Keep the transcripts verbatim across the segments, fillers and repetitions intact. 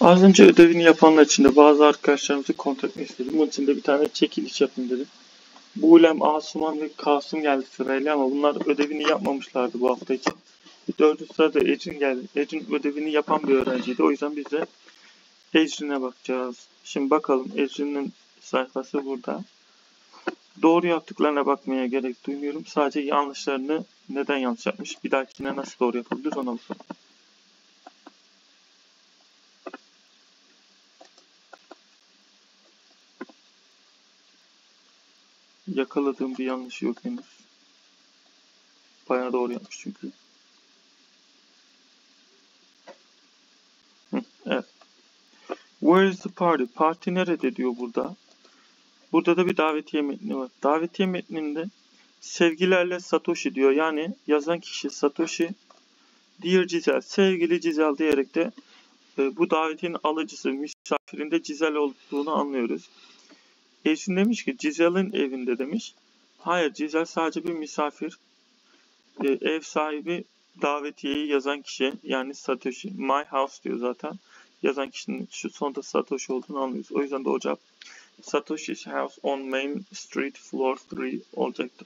Az önce ödevini yapanlar için de bazı arkadaşlarımızı kontrol etmek istedim. Bunun için de bir tane çekiliş yapayım dedim. Buğlem, Asuman ve Kasım geldi sırayla ama bunlar ödevini yapmamışlardı bu hafta için. Dördüncü sırada Ecrin geldi. Ecrin ödevini yapan bir öğrenciydi. O yüzden biz de Ecrin'e bakacağız. Şimdi bakalım, Ecrin'in sayfası burada. Doğru yaptıklarına bakmaya gerek duymuyorum. Sadece yanlışlarını neden yanlış yapmış, bir dahakine nasıl doğru yapabilir ona bakalım. Yakaladığım bir yanlış yok henüz. Bayağı doğru yapmış çünkü. Hı, evet. Where is the party? Parti nerede diyor burada. Burada da bir davetiye metni var. Davetiye metninde sevgilerle Satoshi diyor. Yani yazan kişi Satoshi. Dear Cizel, sevgili Cizel diyerek de e, bu davetiyenin alıcısı, misafirinde Cizel olduğunu anlıyoruz. Ecrin demiş ki Cizel'in evinde demiş. Hayır, Cizel sadece bir misafir. E, ev sahibi davetiyeyi yazan kişi, yani Satoshi. My house diyor zaten. Yazan kişinin şu sonunda Satoshi olduğunu anlıyoruz. O yüzden doğru cevap Satoshi's house on Main Street floor three olacaktı.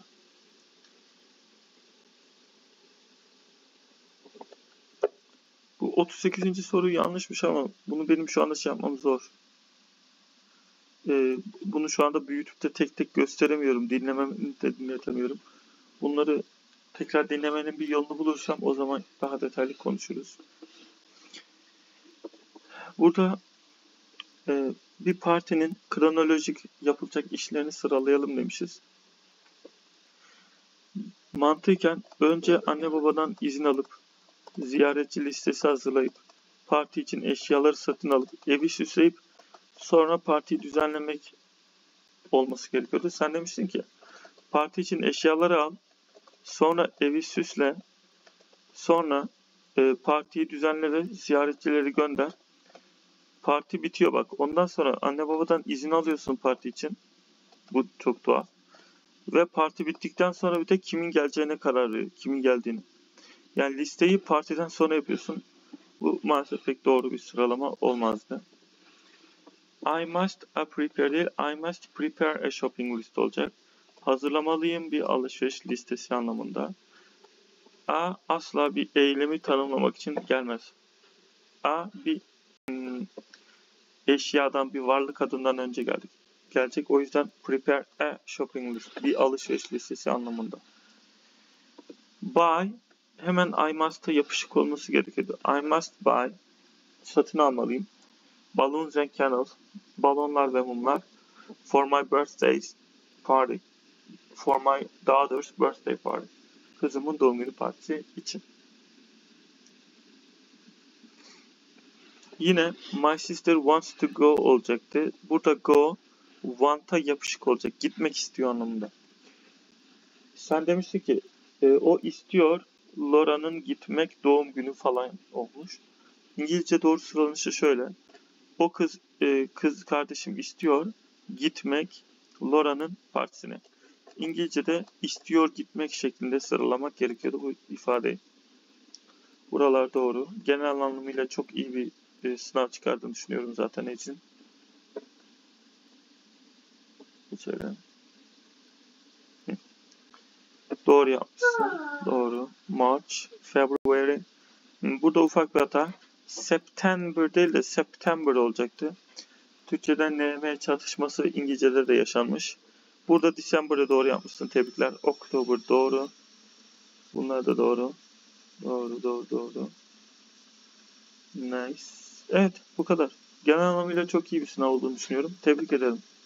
Bu otuz sekizinci soru yanlışmış ama bunu benim şu anda şey yapmam zor. Ee, bunu şu anda büyütüp de tek tek gösteremiyorum. Dinlememi de dinletemiyorum. Bunları tekrar dinlemenin bir yolunu bulursam o zaman daha detaylı konuşuruz. Burada e, bir partinin kronolojik yapılacak işlerini sıralayalım demişiz. Mantıken önce anne babadan izin alıp ziyaretçi listesi hazırlayıp parti için eşyaları satın alıp evi süsleyip sonra partiyi düzenlemek olması gerekiyordu. Sen demiştin ki parti için eşyaları al, sonra evi süsle, sonra e, partiyi düzenle ve ziyaretçileri gönder. Parti bitiyor bak. Ondan sonra anne babadan izin alıyorsun parti için. Bu çok tuhaf. Ve parti bittikten sonra bir de kimin geleceğine karar veriyor. Kimin geldiğini. Yani listeyi partiden sonra yapıyorsun. Bu maalesef pek doğru bir sıralama olmazdı. I must a prepare değil, I must prepare a shopping list olacak. Hazırlamalıyım bir alışveriş listesi anlamında. A asla bir eylemi tanımlamak için gelmez. A bir hmm, eşyadan, bir varlık adından önce geldik. Gelecek. O yüzden prepare a shopping list, bir alışveriş listesi anlamında. Buy hemen I must'a yapışık olması gerekiyordu. I must buy, satın almalıyım. Balloons and candles, balonlar ve mumlar. For my birthday party, for my daughter's birthday party, kızımın doğum günü partisi için. Yine my sister wants to go olacaktı. Burada go, want'a yapışık olacak. Gitmek istiyor anlamında. Sen demiştin ki e, o istiyor, Laura'nın gitmek doğum günü falan olmuş. İngilizce doğru sıralanışı şöyle. O kız e, kız kardeşim istiyor gitmek Laura'nın partisine. İngilizce'de istiyor gitmek şeklinde sıralamak gerekiyordu bu ifadeyi. Buralar doğru. Genel anlamıyla çok iyi bir, bir sınav çıkardığını düşünüyorum zaten Ecrin. Geçelim. Doğru yapmışsın. Doğru. March, February. Burada ufak bir hata. September değil de September olacaktı. Türkçeden N M çatışması İngilizce'de de yaşanmış. Burada December'ı doğru yapmışsın. Tebrikler. October doğru. Bunlar da doğru. Doğru, doğru, doğru. Nice. Evet, bu kadar. Genel anlamıyla çok iyi bir sınav olduğunu düşünüyorum. Tebrik ederim.